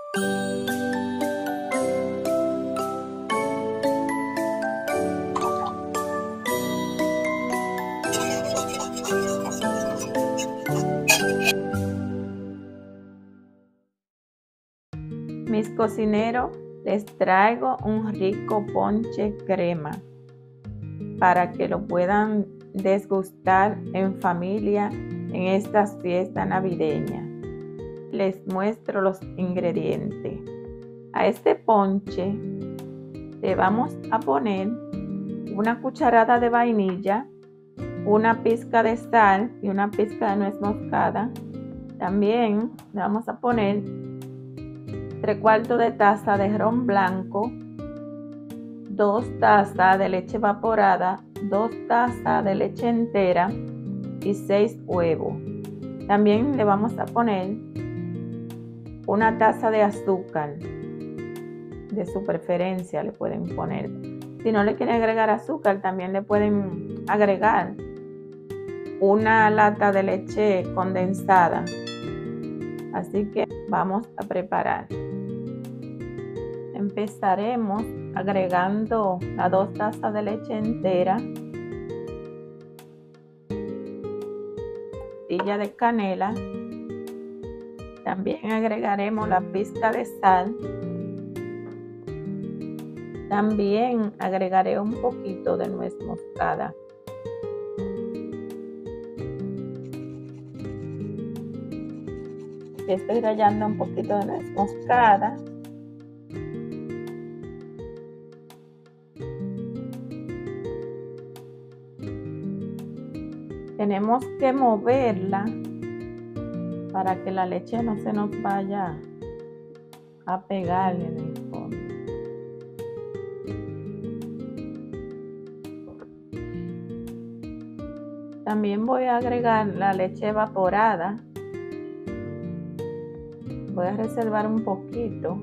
Mis cocineros, les traigo un rico ponche crema para que lo puedan degustar en familia en estas fiestas navideñas. Les muestro los ingredientes. A este ponche le vamos a poner una cucharada de vainilla, una pizca de sal y una pizca de nuez moscada. También le vamos a poner 3/4 de taza de ron blanco, 2 tazas de leche evaporada, 2 tazas de leche entera y 6 huevos. También le vamos a poner una taza de azúcar, de su preferencia le pueden poner. Si no le quieren agregar azúcar, también le pueden agregar una lata de leche condensada. Así que vamos a preparar. Empezaremos agregando las 2 tazas de leche entera, pastilla de canela, también agregaremos la pizca de sal, también agregaré un poquito de nuez moscada. Estoy rallando un poquito de nuez moscada. Tenemos que moverla para que la leche no se nos vaya a pegar en el fondo. También voy a agregar la leche evaporada. Voy a reservar un poquito.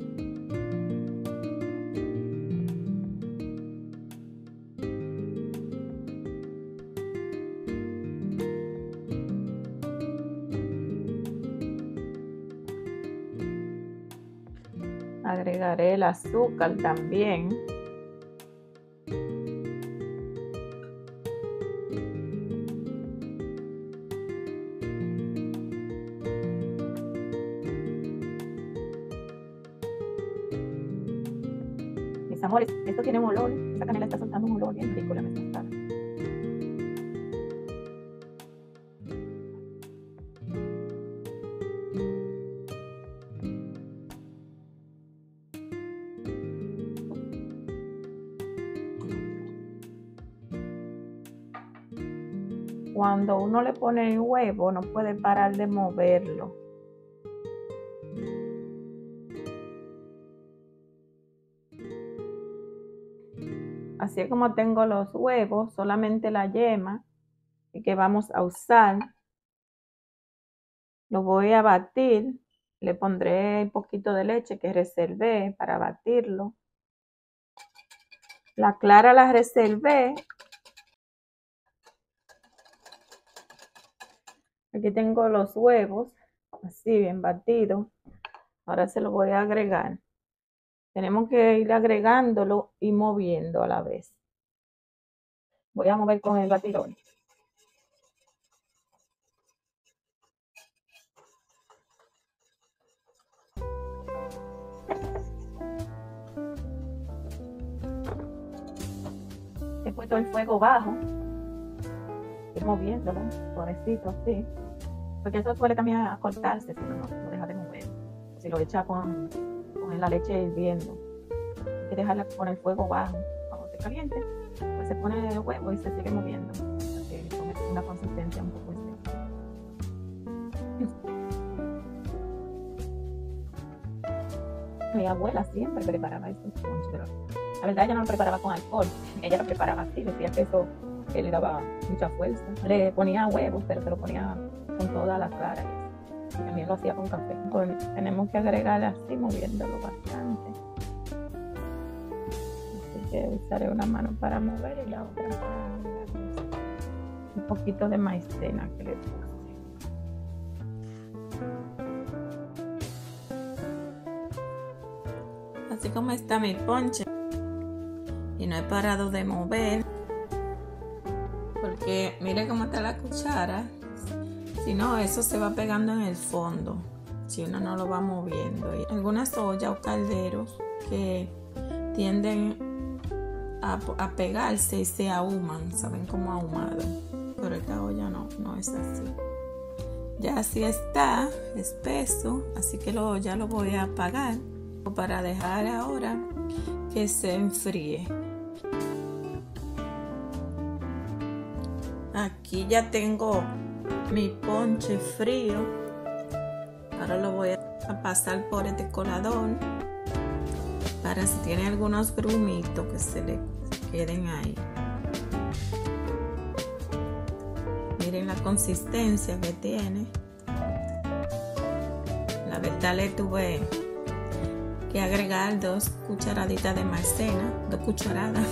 Agregaré el azúcar también. Mis amores, esto tiene un olor, esta canela está soltando un olor bien rico, la nuez moscada. Cuando uno le pone el huevo, no puede parar de moverlo. Así es como tengo los huevos, solamente la yema que vamos a usar. Lo voy a batir. Le pondré un poquito de leche que reservé para batirlo. La clara la reservé. Aquí tengo los huevos, así bien batidos. Ahora se lo voy a agregar. Tenemos que ir agregándolo y moviendo a la vez. Voy a mover con el batidor. He puesto el fuego bajo. Ir moviéndolo, suavecito, así. Porque eso suele también a cortarse si no lo deja de mover. Si lo echa con la leche hirviendo. Hay que dejarla con el fuego bajo. Cuando se caliente, pues se pone el huevo y se sigue moviendo. Así que tome una consistencia un poco seca. Mi abuela siempre preparaba estos ponches, pero la verdad ella no lo preparaba con alcohol. Ella lo preparaba así, decía que eso le daba mucha fuerza. Le ponía huevos, pero se lo ponía con toda la clara. También lo hacía con café. Pues tenemos que agregar así, moviéndolo bastante. Así que usaré una mano para mover y la otra para agregar un poquito de maicena que le puse. Así como está mi ponche. Y no he parado de mover. Porque mire cómo está la cuchara. Si no, eso se va pegando en el fondo. Si uno no lo va moviendo. Y algunas ollas o calderos que tienden a pegarse y se ahuman. Saben como ahumado. Pero esta olla no es así. Ya así está, espeso. Así que ya lo voy a apagar. Para dejar ahora que se enfríe. Aquí ya tengo mi ponche frío. Ahora lo voy a pasar por este colador para si tiene algunos grumitos que se le queden ahí. Miren la consistencia que tiene. La verdad le tuve que agregar 2 cucharaditas de maicena, 2 cucharadas.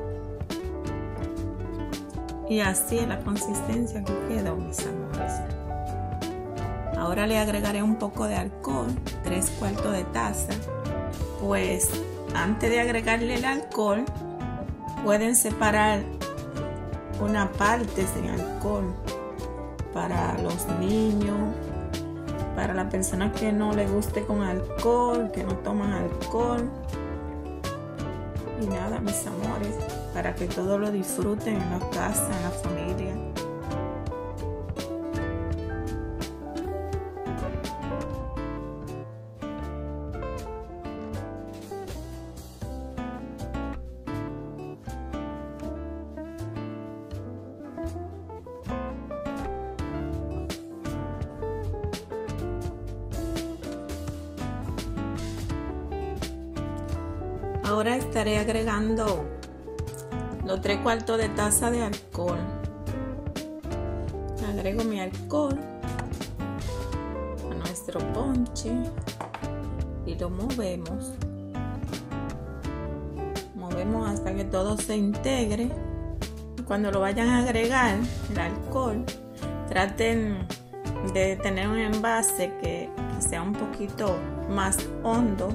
Y así es la consistencia que quedó, mis amores. Ahora le agregaré un poco de alcohol, 3/4 de taza. Pues antes de agregarle el alcohol, pueden separar una parte sin alcohol para los niños, para la persona que no le guste con alcohol, que no toman alcohol. Y nada, mis amores, para que todos lo disfruten en la casa, en la familia. Ahora estaré agregando los 3/4 de taza de alcohol. Agrego mi alcohol a nuestro ponche y lo movemos. Movemos hasta que todo se integre. Cuando lo vayan a agregar el alcohol, traten de tener un envase que sea un poquito más hondo.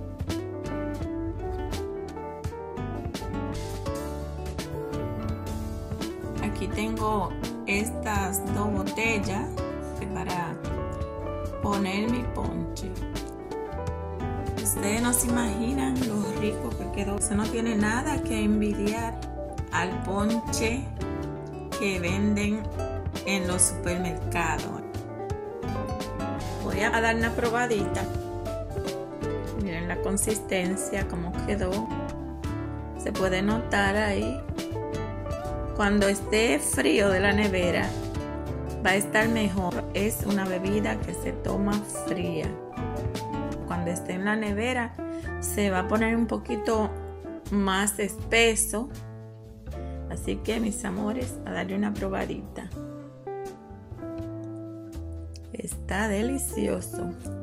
Aquí tengo estas 2 botellas para poner mi ponche. Ustedes no se imaginan lo rico que quedó. Eso no tiene nada que envidiar al ponche que venden en los supermercados. Voy a dar una probadita. Miren la consistencia, cómo quedó. Se puede notar ahí. Cuando esté frío de la nevera, va a estar mejor. Es una bebida que se toma fría. Cuando esté en la nevera, se va a poner un poquito más espeso. Así que, mis amores, a darle una probadita. Está delicioso.